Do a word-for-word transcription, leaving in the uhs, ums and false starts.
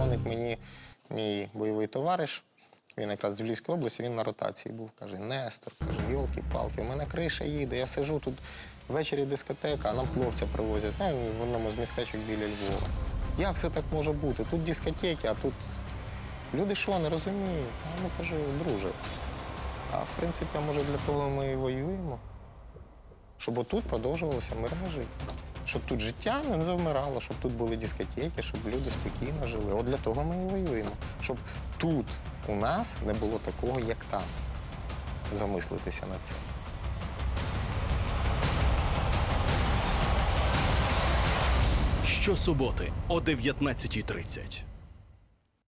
дзвонить мені мій бойовий товариш, він якраз з Львівської області, він на ротації був. Каже, Нестор, каже, йолки-палки, у мене криша їде, я сижу тут, ввечері дискотека, а нам хлопця привозять, е, в одному з містечок біля Львова. Як це так може бути? Тут дискотеки, а тут люди що, не розуміють? Ну, кажу, друже, а в принципі, може для того ми і воюємо, щоб отут продовжувалося мирне життя. Щоб тут життя не завмирало, щоб тут були дискотеки, щоб люди спокійно жили. От для того ми і воюємо. Щоб тут у нас не було такого, як там. Замислитися над цим. Щосуботи о дев'ятнадцятій тридцять.